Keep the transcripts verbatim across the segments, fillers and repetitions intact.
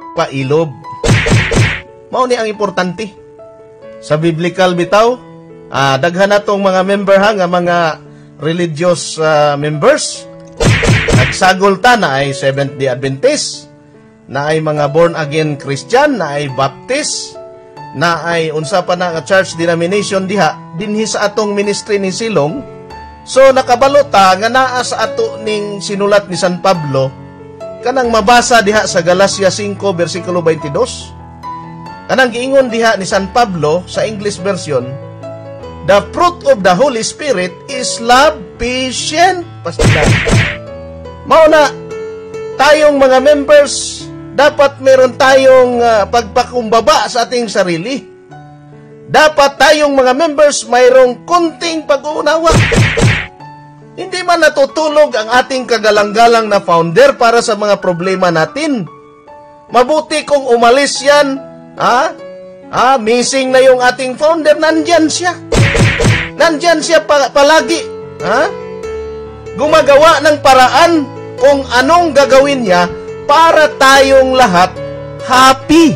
pailob. Mao ni ang importante. Sa biblical bitaw, ah, daghan natong mga member ha, nga mga religious uh, members. Nagsagol ta na ay Seventh-day Adventist, na ay mga born-again Christian, na ay Baptist, na ay unsa pa na nga church denomination diha, dinhi sa atong ministry ni Silong. So nakabalota nga naa sa ato ning sinulat ni San Pablo, kanang mabasa diha sa Galacia five, versikulo twenty-two. Kanang giingon diha ni San Pablo sa English version, the fruit of the Holy Spirit is love, patience, pastilan. Mao na, tayong mga members, dapat meron tayong uh, pagpakumbaba sa ating sarili. Dapat tayong mga members mayroong kunting pag-uunawa. Hindi man natutulog ang ating kagalang-galang na founder para sa mga problema natin. Mabuti kung umalis yan, ha? Ah, missing na yung ating founder, nandyan siya. Nandyan siya pa palagi, ha? Gumagawa ng paraan kung anong gagawin niya para tayong lahat happy.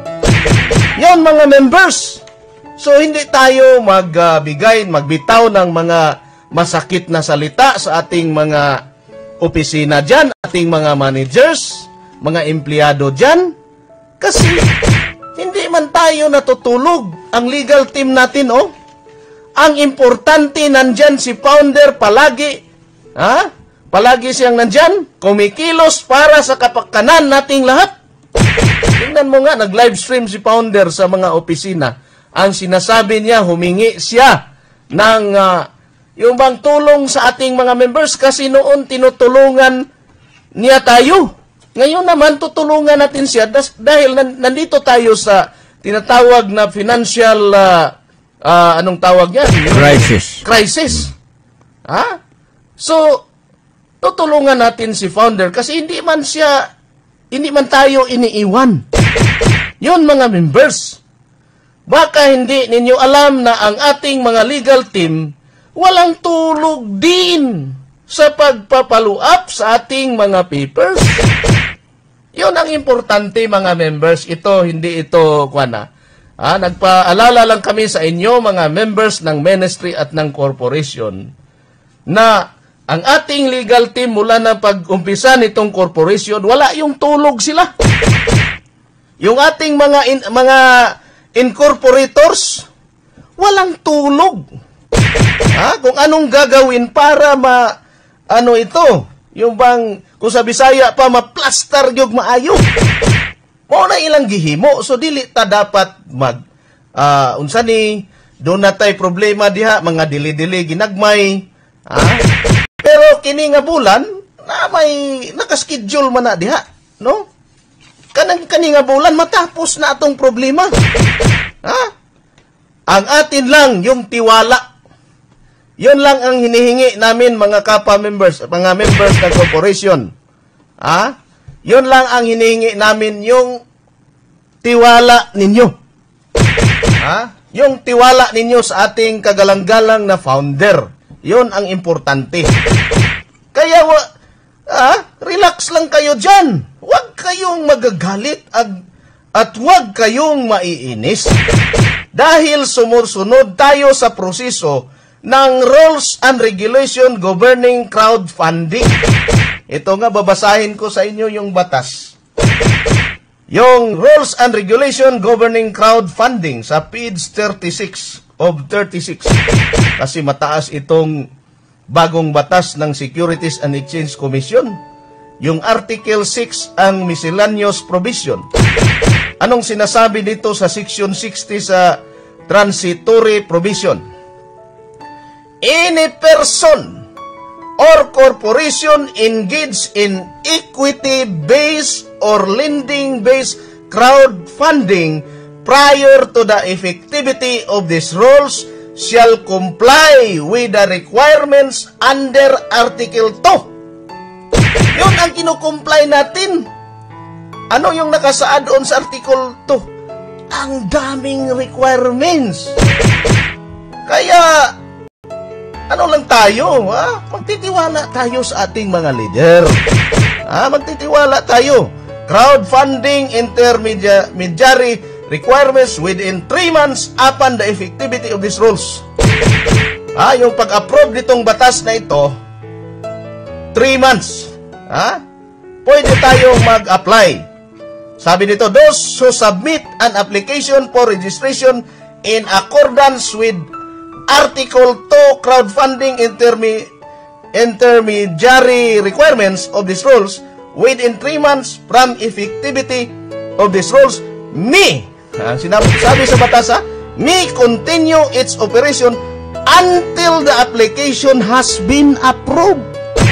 Yon mga members. So hindi tayo magbigay, uh, magbitaw ng mga masakit na salita sa ating mga opisina dyan, ating mga managers, mga empleyado dyan. Kasi hindi man tayo natutulog. Ang legal team natin, oh. Ang importante, nandyan si founder palagi. Ha? Palagi siyang nandyan, kumikilos para sa kapakanan nating lahat. Tingnan mo nga, nag-live stream si founder sa mga opisina. Ang sinasabi niya, humingi siya ng uh, yung bang tulong sa ating mga members kasi noon tinutulungan niya tayo. Ngayon naman, tutulungan natin siya dahil nandito tayo sa tinatawag na financial, uh, uh, anong tawag niya? Crisis. Crisis. Ha? So, tutulungan natin si founder kasi hindi man siya, hindi man tayo iniiwan. Yun mga members. Baka hindi ninyo alam na ang ating mga legal team walang tulog din sa pagpapaluap sa ating mga papers. Yun ang importante mga members. Ito, hindi ito, kuwana. Ah, nagpaalala lang kami sa inyo mga members ng ministry at ng corporation na ang ating legal team mula na pag-umpisa nitong corporation, wala yung tulog sila. Yung ating mga in, mga incorporators, walang tulog. Ha? Kung anong gagawin para ma ano ito, yung bang kung sa Bisaya pa ma-plaster yung maayo. Mo na ilang gihimo, so dili ta dapat mag uh, unsa ni doon na tay problema diha mga dili-dili ginagmay. Ha? Pero kini nga bulan na may nakaschedule man na diha, no? Kanang kani nga bulan matapos na atong problema. Ha? Ang atin lang yung tiwala. Yun lang ang hinihingi namin mga kapwa members, mga members ng corporation. Ha? Yun lang ang hinihingi namin, yung tiwala ninyo. Ha? Yung tiwala ninyo sa ating kagalang-galang na founder. Yun ang importante. Kaya, ah, relax lang kayo dyan. Huwag kayong magagalit at, at huwag kayong maiinis. Dahil sumusunod tayo sa proseso ng Rules and Regulation Governing Crowdfunding. Ito nga, babasahin ko sa inyo yung batas. Yung Rules and Regulation Governing Crowdfunding sa page thirty-six of thirty-six. Kasi mataas itong bagong batas ng Securities and Exchange Commission. Yung Article six ang miscellaneous provision. Anong sinasabi dito sa Section sixty sa transitory provision? Any person or corporation engaged in equity-based or lending-based crowdfunding prior to the effectivity of these rules shall comply with the requirements under Article two. Yun ang kinukomply natin. Ano yung nakasaad doon sa Article two? Ang daming requirements. Kaya, ano lang tayo, ha? Magtitiwala tayo sa ating mga leader. Ha? Magtitiwala tayo. crowdfunding intermediary requirements within three months upon the effectivity of these rules. Ah, yung pag-approve nitong batas na ito, three months. Ah, pwede tayong mag-apply. Sabi dito, those who submit an application for registration in accordance with Article two crowdfunding interme intermediary requirements of these rules within three months from effectivity of these rules may, ah, sinabi, sabi sa batas, ah, may continue its operation until the application has been approved.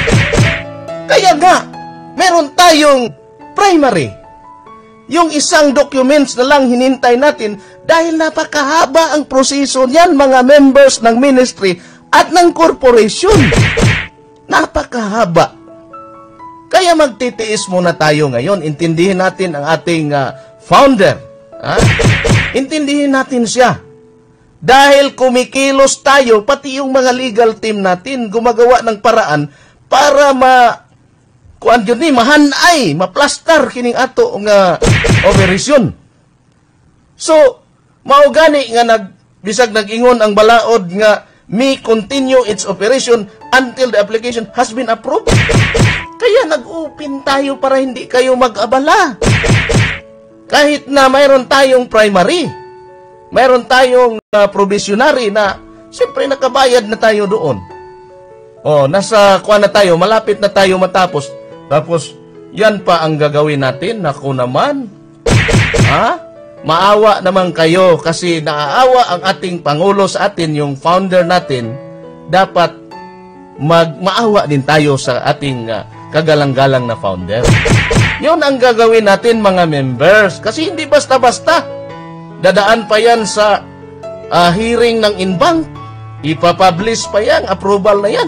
Kaya nga, meron tayong primary. Yung isang documents na lang hinintay natin dahil napakahaba ang proseso niyan, mga members ng ministry at ng corporation. Napakahaba. Kaya magtitiis muna tayo ngayon. Intindihin natin ang ating uh, founder. Ha? Intindihin natin siya. Dahil kumikilos tayo, pati yung mga legal team natin gumagawa ng paraan para ma kuan yun ni mahanay, maplastar kining ato nga operasyon. So, mao gani nga nag bisag nag-ingon ang balaod nga may continue its operation until the application has been approved. Kaya nag-open tayo para hindi kayo mag-abala. Kahit na mayroon tayong primary, mayroon tayong uh, provisionary na siyempre nakabayad na tayo doon. Oh, nasa kuan na tayo, malapit na tayo matapos. Tapos, yan pa ang gagawin natin. Naku naman. Ha? Maawa naman kayo kasi naaawa ang ating Pangulo sa atin, yung founder natin. Dapat mag-maawa din tayo sa ating uh, kagalang-galang na founder. Yun ang gagawin natin, mga members. Kasi hindi basta-basta. Dadaan pa yan sa uh, hearing ng Inbank. Ipapublish pa yan. Approval na yan.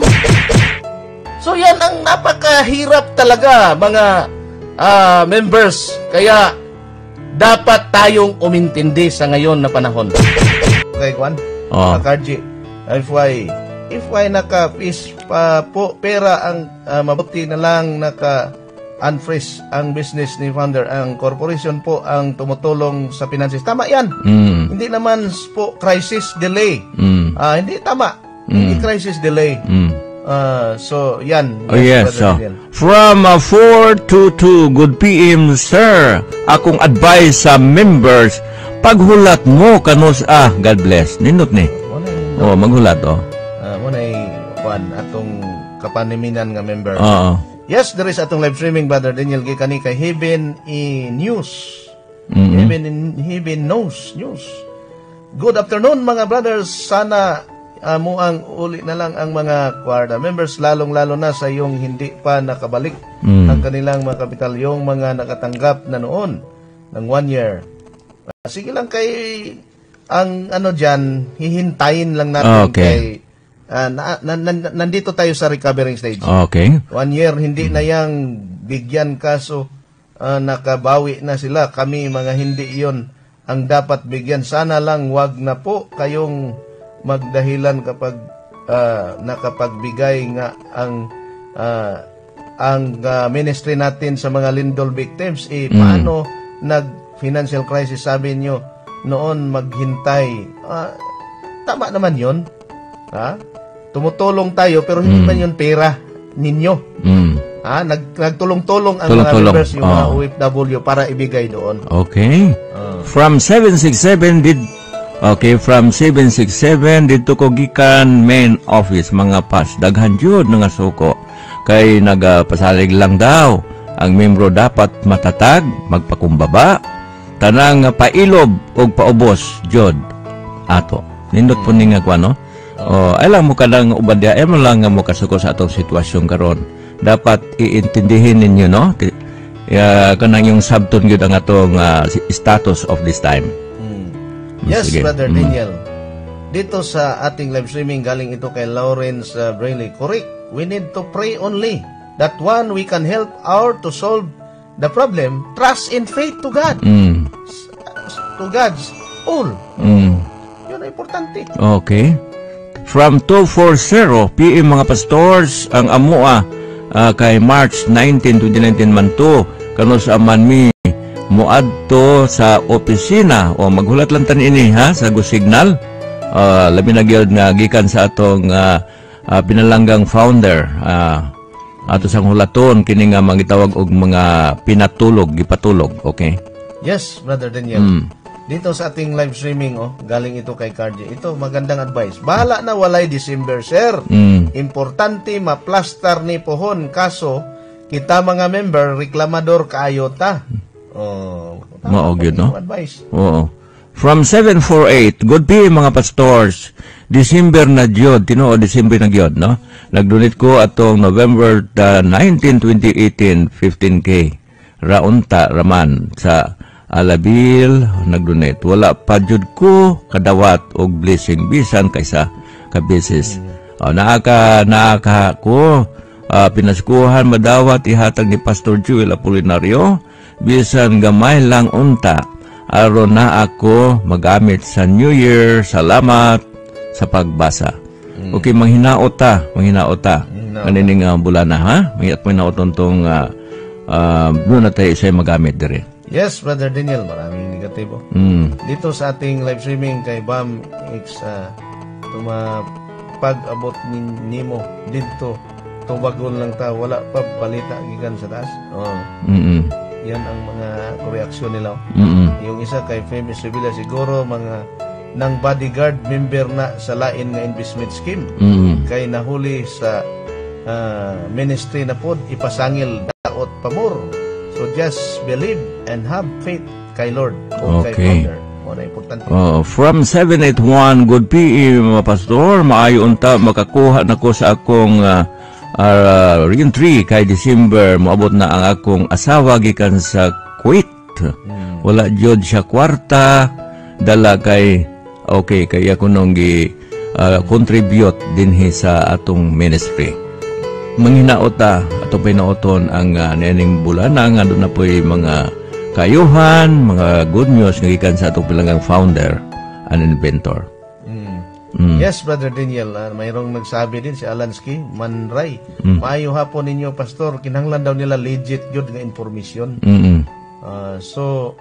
So yan ang napakahirap talaga, mga uh, members. Kaya dapat tayong umintindi sa ngayon na panahon. Okay, Juan? Oh. Karji, if why, if why naka-fish pa po pera ang uh, mabuti na lang naka-unfreeze ang business ni founder. Ang corporation po ang tumutulong sa finances. Tama yan. Mm. Hindi naman po crisis delay. Mm. Uh, hindi tama. Mm. Hindi crisis delay. Mm. Uh, so, yan. Oh, yes. So, from uh, four to two, good P M, sir. Akong advice sa members, paghulat mo kanus, ah, God bless. Nindot ni. Oh, maghulat, oh. Uh, muna ay, kuan, atong kapaniminan nga member. Oo. Yes, there is atong live streaming, Brother Daniel Gikani, kay Heaven in News. Mm-hmm. Heaven in Heaven Knows News. Good afternoon, mga brothers. Sana Uh, mo ang uli na lang ang mga kwarta members, lalong-lalo na sa yung hindi pa nakabalik mm. ang kanilang mga kapital, yung mga nakatanggap na noon ng one year. Uh, sige lang kay ang ano dyan, hihintayin lang natin okay. kay uh, na, na, na, nandito tayo sa recovering stage. Okay. One year, hindi mm. na yang bigyan kaso uh, nakabawi na sila. Kami mga hindi yon ang dapat bigyan. Sana lang wag na po kayong magdahilan kapag uh, nakapagbigay nga ang uh, ang uh, ministry natin sa mga lindol victims. Eh, mm. paano nag-financial crisis? Sabi nyo noon maghintay. Uh, tama naman yun. Ha? Tumutulong tayo pero hindi mm. man yun pera ninyo. Mm. Ha? Nag, nagtulong-tulong ang Tulong, mga tulong. members, yung oh. mga O F W para ibigay doon. Okay. Uh. From seven six seven did Okay, from seven six seven dito ko gikan main office, mga pas daghan jud nga suko kay nagapasalig lang daw ang membro dapat matatag, magpakumbaba, tanang pailob og paubos jud ato. Nindot po ni nga kuno. Oh, alam mo kadang ubadya ay mo lang nga mo kasuko sa atong sitwasyon karon. Dapat iintindihin ninyo, no? Ya kanang yung subton gyud ang atong uh, status of this time. Yes, Sige. Brother mm. Daniel. Dito sa ating live streaming, galing ito kay Lawrence uh, Brayley. Correct. We need to pray only that one, we can help our to solve the problem. Trust and faith to God. Mm. To God's all. Mm. Yun ang importante. Okay. From two forty P M mga pastors, ang amua uh, kay March nineteenth, twenty nineteen man to. kano sa man mi muadto sa opisina o maghulat lang tan ini ha sa Go Signal. Uh, labi na gyud nga gikan sa atong uh, uh, pinalanggang founder uh, ato sang hulaton kini nga mangitawag og mga pinatulog gipatulog. Okay? Yes, Brother Daniel. Mm. Dito sa ating live streaming, oh, galing ito kay Cardi. Ito, magandang advice. Bahala na walay December, sir. Mm. Importante, maplastar ni pohon. Kaso, kita mga member, reklamador kaayo ta. Oh, Mao gyud no? Advice. Oo. From seven forty-eight, good P M mga pastors. December na gyud, tinuod December na gyud, no? Nagdonate ko atong November nineteenth, twenty eighteen, fifteen K. Raunta raman sa Alabil nagdonate. Wala pa jud ko kadawat og blessing bisan kaysa ka business. Mm. Oh, naaka naaka ko uh, pinaskuhan madawat ihatag ni Pastor Joel Apolinario bisan gamay lang unta aron na ako magamit sa New Year. Salamat sa pagbasa. Mm. Okay, manghinaot ta, manghinaot ta. No. Kanining uh, bulana ha. Mayat mo na tong uh, uh, doon na tayo siya magamit dire. Yes, Brother Daniel, maraming negatibo. Mm. Dito sa ating live streaming kay Bam X, uh, pag-abot ni Nimo dito, tubagon lang ta, wala pa balita gikan sa taas. Oh. Mm-mm. Yan ang mga reaksyon nila. Mm-mm. Yung isa kay Famous Revilla, siguro mga ng bodyguard member na sa lain nga investment scheme. Mm-mm. Kay nahuli sa uh, ministry na pod, ipasangil daot pamor. So just believe and have faith kay Lord o okay. kay Father. O na importante. Oh, from seven eighty-one, good P M mga pastor, maayo unta makakuha nako sa akong uh, uh, re-entry kay December. Moabot na ang akong asawa gikan sa Kuwait. Hmm. Wala jud siya kwarta dala kay okay kaya ko nung gi uh, contribute dinhi sa atong ministry. Manghinaot ta ato pinauton ang uh, nening bulana nga doon na po'y mga kayuhan, mga good news nga gikan sa atong pilangang founder and inventor. Mm. Mm. Yes, Brother Daniel, uh, mayroong nagsabi din si Alansky Manray. Mm. Maayo hapon ninyo, Pastor, kinahanglan daw nila legit yun nga informasyon. Mm-mm. Uh, so,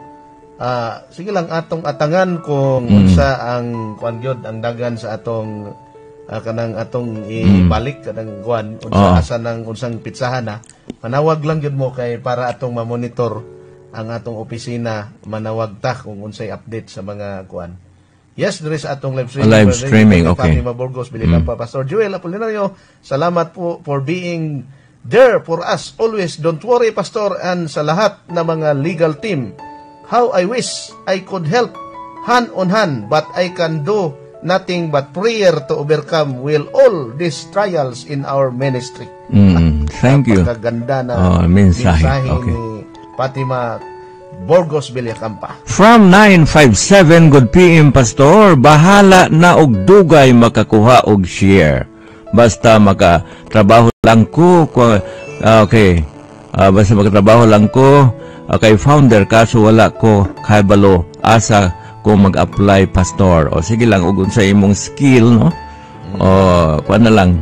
uh, sige lang atong atangan kung mm. unsa ang kuan gyud ang dagan sa atong Uh, kanang atong ibalik kanang kuan unsa oh. asa nang unsang pitsahan na manawag lang gyud mo kay para atong ma-monitor ang atong opisina, manawag ta kung unsay update sa mga kuan. Yes, there is atong live streaming. Live streaming, okay. Fatima Burgos, Bilican pa, Pastor Joel Apolinario, salamat po for being there for us always. Don't worry, Pastor, and sa lahat ng mga legal team. How I wish I could help hand on hand, but I can do nothing but prayer to overcome will all these trials in our ministry. Mm, thank you. Napakaganda na oh, mensahe, mensahe okay. ni Fatima Burgos Villacampa. From nine fifty-seven, good P M Pastor, bahala na og dugay makakuha og share. Basta makatrabaho lang ko, uh, okay, uh, basta makatrabaho lang ko, uh, kay founder, kaso wala ko kabalo asa kung mag-apply, Pastor. O sige lang, ugon sa imong skill, no? O, kuha na lang,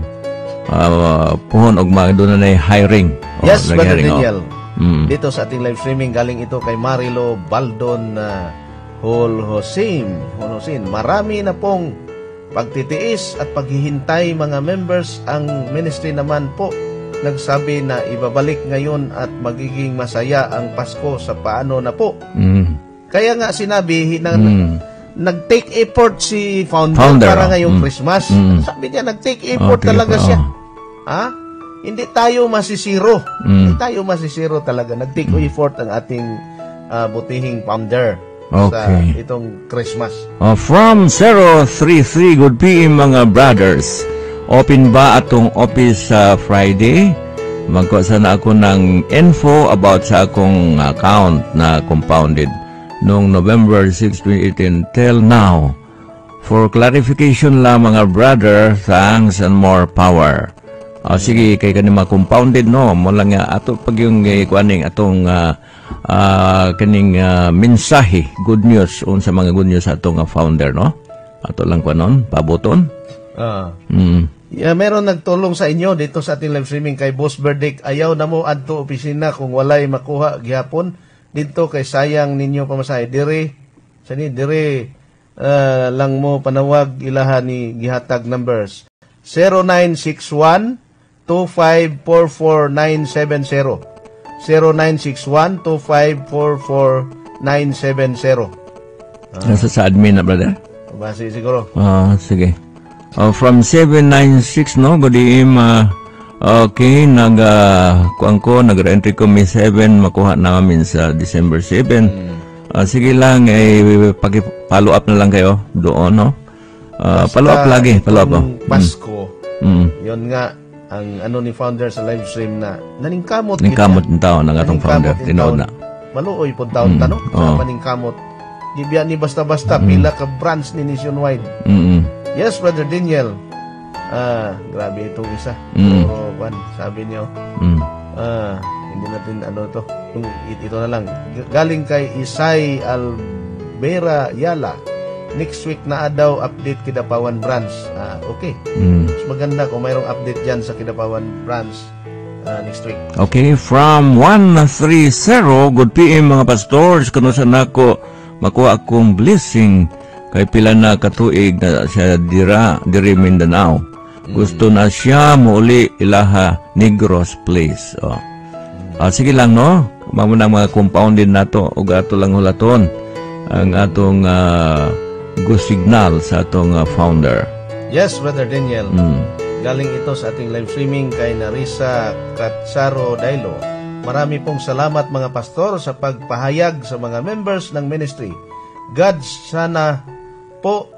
uh, puhon og mga doon na hiring. O, yes, Brother hiring, Daniel. Mm. Dito sa ating live streaming, galing ito kay Marilo Baldon uh, Hol Hosim. Hol Hosim. Marami na pong pagtitiis at paghihintay mga members. Ang ministry naman po nagsabi na ibabalik ngayon at magiging masaya ang Pasko sa paano na po. Mm. Kaya nga sinabi na mm. nag-take effort si founder, founder para oh. ngayong mm. Christmas. Mm. Sabi niya, nag-take effort oh, talaga oh. siya. Ha? Hindi tayo masisiro. Mm. Hindi tayo masisiro talaga. Nag-take mm. effort ang ating uh, butihing founder okay. sa itong Christmas. Oh, from zero three three, good P M mga brothers. Open ba atong office sa uh, Friday? Magkuha na ako ng info about sa akong account na compounded noong November sixth, twenty eighteen till now. For clarification lang mga brother, thanks and more power. O oh, sige, kay kanima compounded no, mo lang nga ato pag yung eh, kuaning atong uh, uh, kaning uh, mensahe, good news un sa mga good news atong uh, founder no. Ato lang kuanon, pabuton. Ah. Mm. Yeah, meron nagtulong sa inyo dito sa ating live streaming kay Boss Verdict. Ayaw na mo adto opisina kung walay makuha gihapon dito kay sayang ninyo pamasahe. Dire, sani dire uh, lang mo panawag ilaha ni gihatag numbers zero nine six one two five four four nine seven zero zero nine six one two five four four nine seven zero. Ah. Nasa sa admin na, brother? Basi siguro. Ah, sige. Uh, from seven nine six, no? Godiim, uh, okay, nag, uh, kuang ko, nag-re-entry ko May seven, makuha namin sa December seven. Hmm. Uh, sige lang, eh, pag-follow up na lang kayo doon, no? Uh, follow up lagi, follow up. Oh. Pasko, mm. yun nga, ang ano ni founder sa live stream na naningkamot. Naningkamot ng tao ng atong founder, tinood na. Maluoy po taon mm. tanong, oh. sa maningkamot. Gibiya ni basta-basta, mm. pila ka branch ni Nationwide. Mm-mm. Yes, Brother Daniel. Ah, grabe itong isa. Mm. So, one, sabi niyo, mm. ah, hindi natin ano to. Ito na lang. Galing kay Isay Albera Yala. Next week na daw update Kidapawan branch. Ah, okay. Mm. Mas maganda kung mayroong update dyan sa Kidapawan branch uh, next week. Okay, from one thirty, good P M mga pastors, kuno sa nako makuha akong blessing kay pila na katuig na siya dira diri Mindanao. Mm. Gusto na siya muli ilaha Negros Place. Oh. Mm. Ah, sige lang no. Mamuna mga compound din nato ug ato lang hulaton ang atong uh, go signal sa atong uh, founder. Yes, Brother Daniel. Mm. Galing ito sa ating live streaming kay Narisa Katsaro Dailo. Marami pong salamat mga pastor sa pagpahayag sa mga members ng ministry. God, sana po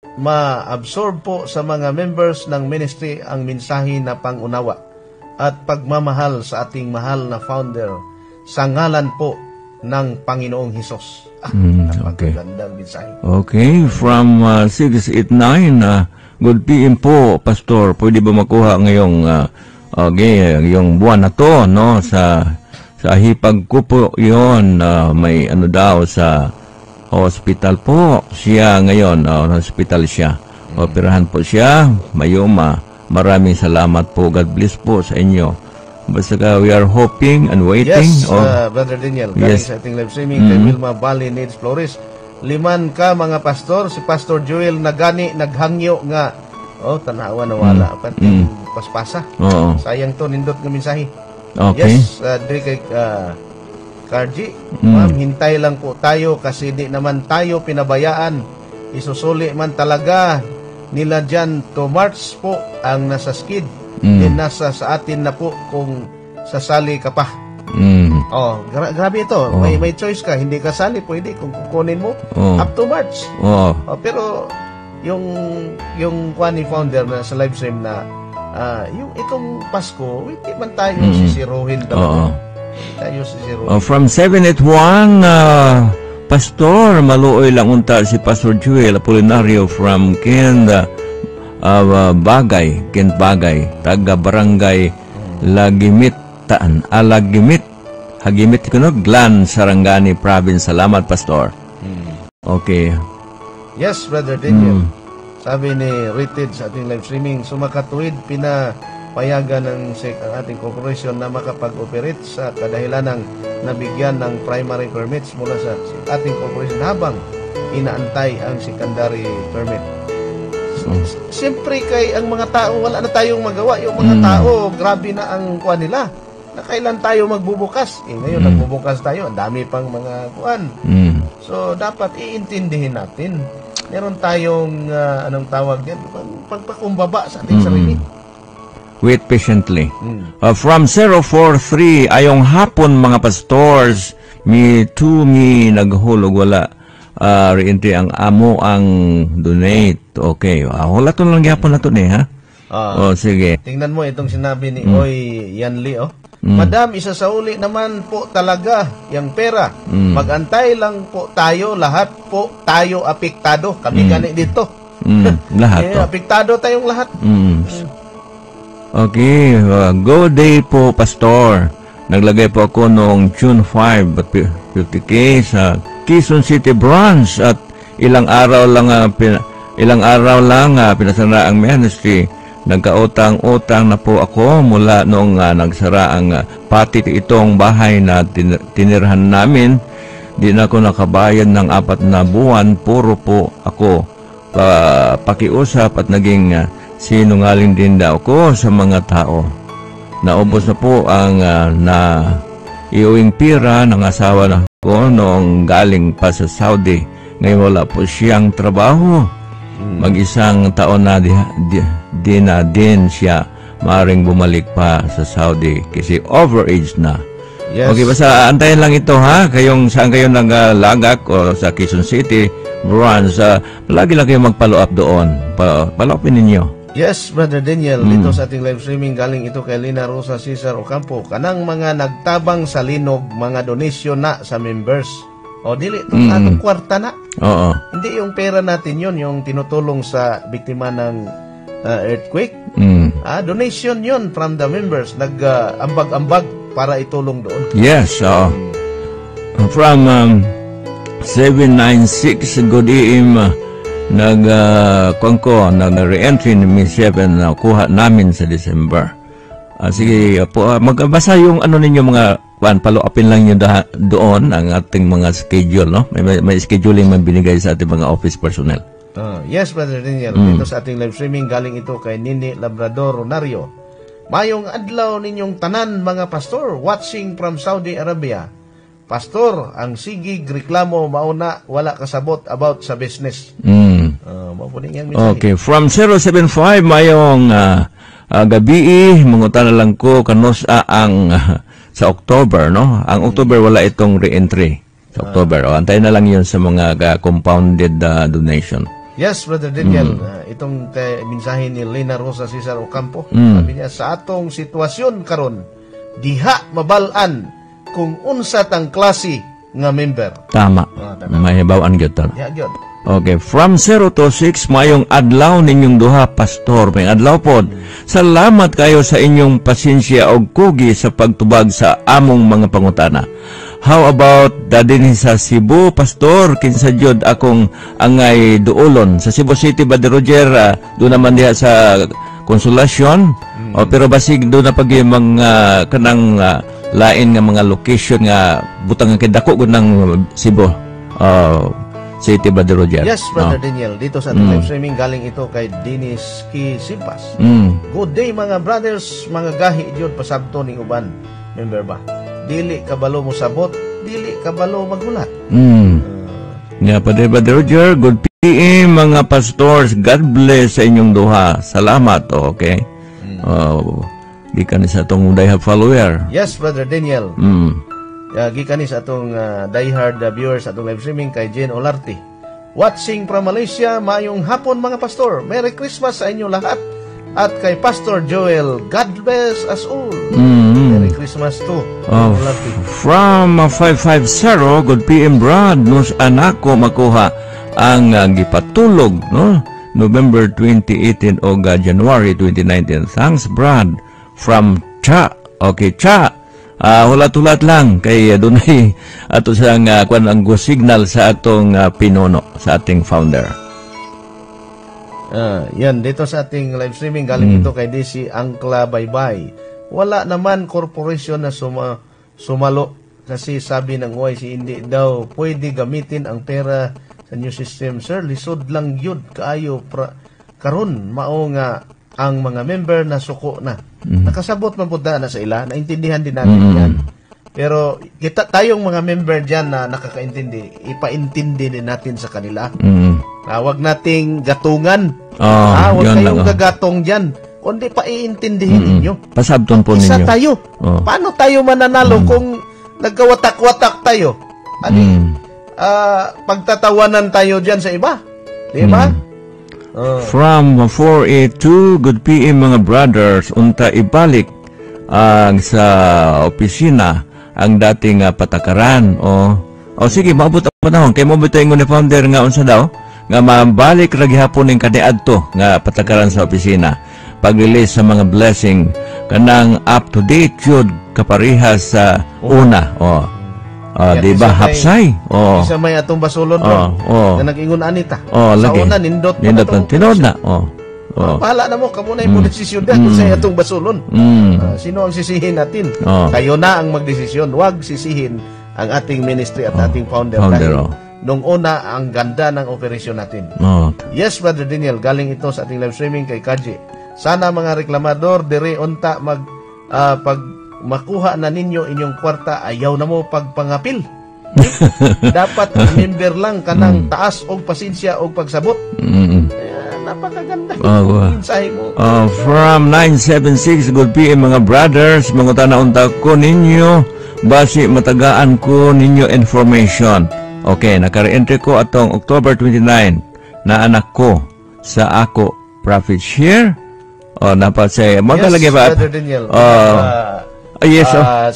ma-absorb po sa mga members ng ministry ang mensahe na pangunawa at pagmamahal sa ating mahal na founder sa ngalan po ng Panginoong Hesus. Ah, mm, okay. Napakagandang mensahe. Okay, from uh, six eight nine, uh, good P M po, Pastor. Pwede ba makuha ngayong uh, okay, yung buwan na to, no? Sa sa hipag ko po yun, uh, may ano daw sa hospital po siya ngayon, uh, hospital siya. Operahan po siya, mayuma. Maraming salamat po. God bless po sa inyo. Basta ka, we are hoping and waiting. Yes, oh. uh, Brother Daniel, galing yes. sa ating live streaming, mm-hmm. kay Wilma Bali Needs Flores. Liman ka mga pastor, si Pastor Joel nagani, naghangyo nga. Oh, tanawa na wala. Mm-hmm. Pati mm-hmm. paspasa. Oo. Sayang to, nindot ng mensahe. Okay. Yes, uh, diri kay uh, Karji, mm. ma'am, hintay lang po tayo kasi di naman tayo pinabayaan. Isusuli man talaga nila dyan to March po ang nasa skid. Mm. Din nasa sa atin na po kung sasali ka pa. Mm. Oh, gra- grabe ito. Oh. May may choice ka, hindi ka sali, pwede kung kukunin mo oh. up to March. Oh. Oh, pero yung yung Kwani founder na sa live stream na uh, yung itong Pasko, hindi man tayo mm. sisiruhin talaga. Oh. Tayo sisiruhin. Oh, from seven eight one, uh, Pastor, maluoy lang unta si Pastor Joel Apolinario from Kent uh, uh, Bagay, Kent Bagay, taga Barangay Lagimit, Taan, Alagimit, Hagimit ko no, Glan, Sarangani Province. Salamat, Pastor. Hmm. Okay. Yes, Brother Daniel. Hmm. Sabi ni Rated sa ating live streaming, sumakatuwid, pinapayagan ng ang ating corporation na makapag-operate sa kadahilan ng nabigyan ng primary permits mula sa ating corporation habang inaantay ang secondary permit. Hmm. Siyempre kay ang mga tao, wala na tayong magawa. Yung mga mm. tao, grabe na ang kuwan nila. Na kailan tayo magbubukas? Eh, ngayon mm. nagbubukas tayo. Ang dami pang mga kuwan. Mm. So, dapat iintindihin natin. Meron tayong, uh, anong tawag yan? Pagpakumbaba sa ating mm. sarili. Wait patiently. Mm. Uh, from zero four three, ayong hapon mga pastors, mi to mi naghulog wala. Uh, re-entry ang amo ang donate. Okay. Uh, wala to lang yapon na to ni, ha? Uh, oh, sige. Tingnan mo itong sinabi ni mm. Oy Yanli, oh. Mm. Madam, isasauli naman po talaga yung pera. Mm. Magantay lang po tayo, lahat po tayo apektado. Kami mm. gani dito. Mm. Lahat eh, to. Apektado tayong lahat. Mm. Okay. Uh, go day po, Pastor. Naglagay po ako noong June five at fifty K sa Quezon City branch at ilang araw lang uh, pin, ilang araw lang uh, pinasara ang ministry Nagkautang-utang na po ako mula noong uh, nagsara ang uh, pati itong bahay na tin tinirhan namin. Di na ako nakabayad ng apat na buwan. Puro po ako pa pakiusap at naging uh, sinungaling din daw ako sa mga tao. Naubos na po ang uh, na iuwing pira ng asawa na ko noong galing pa sa Saudi. Ngayon wala po siyang trabaho. Mag-isang taon na di, di, di na din siya maaaring bumalik pa sa Saudi kasi overage na. Yes. Okay, basta antayin lang ito ha. Kayong saan kayo naglagak o sa Quezon City, Bronx, uh, lagi lang kayo mag-follow up doon. Pa follow upin ninyo. Yes, Brother Daniel, Mm. dito sa ating live streaming galing ito kay Lina Rosa Cesar Ocampo. Kanang mga nagtabang sa linog, mga donation na sa members. O dili itong Mm. atong kwarta na. Oo. Hindi yung pera natin yun, yung tinutulong sa biktima ng uh, earthquake. Mm. Ah, donation yun from the members. Nag-ambag-ambag para itulong doon. Yes, oo. From um, seven nine six, good evening. Uh, nag, uh, kung ko, nag-re-entry ni Miss seven na kuha namin sa December. Uh, sige, uh, po, uh, magbasa yung ano ninyo mga Juan, follow upin lang nyo da, doon ang ating mga schedule, no? May, may, may scheduling man binigay sa ating mga office personnel. Uh, yes, Brother Daniel. Mm. Dito sa ating live streaming, galing ito kay Nini Labrador Ronario. Mayong adlaw ninyong tanan, mga pastor, watching from Saudi Arabia. Pastor, ang sigig reklamo mauna, wala kasabot about sa business. Mm. Uh, mapunin yung mensahe. Okay, from zero seven five, mayong uh, uh, gabi, manguta na lang ko, kanos uh, ang... Uh, sa October, no? Ang October wala itong re-entry sa October. O, antayin na lang yun sa mga uh, compounded uh, donation. Yes, Brother Daniel. Mm. Uh, itong kay, mensahe ni Lina Rosa Cesar Ocampo. Mm. Sabi niya, sa atong sitwasyon karon, diha mabalaan kung unsa tang klase nga member. Tama. Ah, tama. May hibawaan gyud ta. Diha gyud. Okay, from zero to six, mayong adlaw ninyong duha, pastor. May adlaw po. Salamat kayo sa inyong pasensya o kugi sa pagtubag sa among mga pangutana. How about dadin sa Cebu, pastor? Kinsa jud akong angay duolon. Sa Cebu City ba, de Roger? Uh, doon naman diha sa Konsolasyon. Mm. O, pero basig doon na pag yung mga kanang uh, lain nga mga location nga butang nga kidako ko ng Cebu. Uh, City ba, de Roger? Yes, Brother oh. Daniel. Dito sa ating Mm. live streaming, galing ito kay Dennis K. Simpas. Mm. Good day, mga brothers, mga gahi, yun, pasabto ning uban. Member ba? Dili kabalo mo sabot, dili kabalo magulat. Mm. Uh, Nga pa, de ba, de Roger? Good P M, mga pastors. God bless sa inyong duha. Salamat, okay? Mm. Oh, di ka ni sa itong diehard follower. yes, Brother Daniel. Mm. Uh, gikan ni sa atong uh, diehard uh, viewers atong live streaming kay Jen Olarte. Watching from Malaysia, mayong hapon mga pastor. Merry Christmas sa inyo lahat. At kay Pastor Joel, God bless us all. Mm. Merry Christmas too. Oh, Olarte. from uh, five five zero, good P M Brad, nus anak ko makuha ang uh, gipatulog, no? November twenty eighteen o uh, January twenty nineteen. Thanks, Brad. From Cha. Okay, Cha. Uh, hulat-hulat lang kay uh, dunay ato sang uh, kwan ang go signal sa atong uh, pinuno sa ating founder. Ah, yan dito sa ating live streaming galing Mm. ito kay D C Angkla Baybay. Wala naman korporasyon na suma, sumalo kasi sabi ng O I C hindi daw pwede gamitin ang pera sa new system. Sir, lisod lang yun kaayo pra, karon mao nga ang mga member na suko na. Mm. Nakasabot man pud na sa ila, naintindihan din natin Mm. yan. Pero kita tayong mga member diyan na nakakaintindi, ipaintindi din natin sa kanila. Mm. Ah, wag nating gatungan. Oh, ah, wag yun kayong lang, oh. gagatong diyan. Kundi paiintindihin Mm-mm. ninyo. Pasabton po Isa ninyo. tayo. Oh. Paano tayo mananalo kung nagkawatak-watak tayo? Ano? Mm. Ah, pagtatawanan tayo diyan sa iba. Di ba? Mm. Oh. From four eighty-two, good P M mga brothers, unta ibalik ang sa opisina ang dating uh, patakaran. O, o sige, maabot ang panahon. Kaya mo ba tayo ni founder nga unsa daw? Nga mabalik lagi hapon ng kaniadto nga patakaran sa opisina. Pag-release sa mga blessing kanang up-to-date yun kaparihas sa una. O, Uh, Yan, di ba isa may- hapsay? Oh. Isa may atong basulod Oh, ron. oh. Na nag-ingon anita. Oh, sa lagi. una nindot. pa Nindot na ng to. tinod na. Oh. Oh. Bahala na mo, kamo na yung mm. desisyon na kung sa'yo itong basulon. Mm. Uh, sino ang sisihin natin? Oh. Kayo na ang magdesisyon. Huwag sisihin ang ating ministry at oh. ating founder. Founder, dahil oh. nung una, ang ganda ng operasyon natin. Oh. Yes, Brother Daniel, galing ito sa ating live streaming kay Kaji. Sana mga reklamador, dire unta mag, uh, pag makuha na ninyo inyong kwarta, ayaw na mo pagpangapil. Dapat member lang kanang mm. taas og pasensya og pagsabot. Mm. Kaya, napakaganda oh, yung mensahe mo. Uh, from nine seven six, good P M mga brothers, mga tanaunta ko ninyo, basi matagaan ko ninyo information. Okay, naka-re-entry ko atong October twenty-nine na anak ko sa ako profit share. Oh, dapat say, magalagay yes, ba? Brother Daniel. Uh, uh, yes, oh. Uh,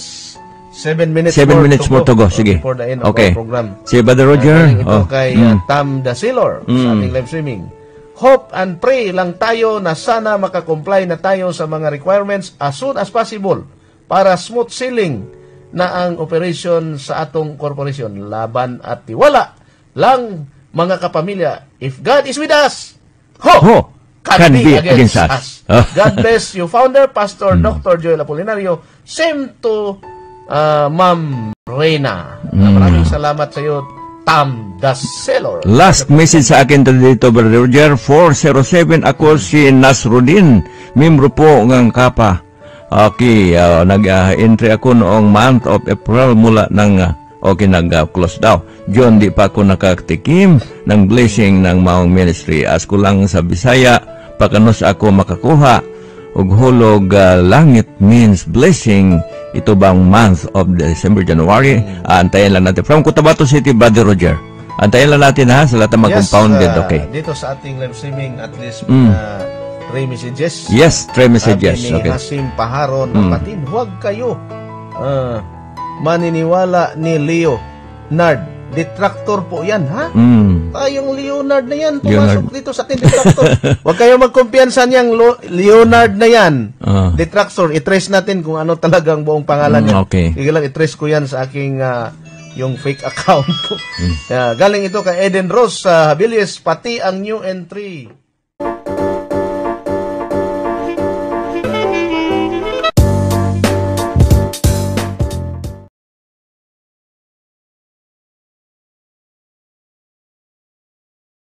Seven minutes Seven more minutes to more go to go. Sige. Before the end of okay. our program. Si Brother Roger. Uh, ito oh. kay mm. uh, Tam Dasilor mm. sa ating live streaming. Hope and pray lang tayo na sana makakomply na tayo sa mga requirements as soon as possible para smooth sailing na ang operation sa atong corporation. Laban at tiwala lang mga kapamilya. If God is with us, ho! ho can, can be, be against, against us. us. Oh. God bless you, Founder, Pastor, mm. Doctor Joel Apolinario. Same to Uh, Ma'am Reyna. Mm. Maraming salamat sa iyo, Tam Dasilor. Last message sa akin dito, Brother Roger, four oh seven, ako si Nasruddin, membro po ng Kapa. Okay, uh, nag-entry uh, ako noong month of April mula ng, uh, okay, nag-close uh, daw. John, di pa ako nakatikim ng blessing ng Maong Ministry. As ko lang sa Bisaya, pagkanos ako makakuha, ug hulog uh, langit means blessing. Ito bang month of December, January? Mm. Uh, antayin lang natin. From Cotabato City, Brother Roger. Antayin lang natin ha, sa lahat ng mga yes, compounded. Uh, okay. Dito sa ating live streaming, at least mm. uh, three messages. Yes, three messages. Sabi ni okay. Hasim Paharon, mm. kapatid, huwag kayo uh, maniniwala ni Leo Nard. Detractor po yan, ha? Mm. Tayong Leonard na yan, Leonard. pumasok dito sa ating detractor. Huwag kayo magkumpiyansa niyang Leonard na yan. Uh. Detractor, i-trace natin kung ano talagang buong pangalan mm, niya. Okay. Sige lang, i-trace ko yan sa aking uh, yung fake account ko. Mm. Uh, galing ito kay Eden Rose sa uh, Habilis, pati ang new entry.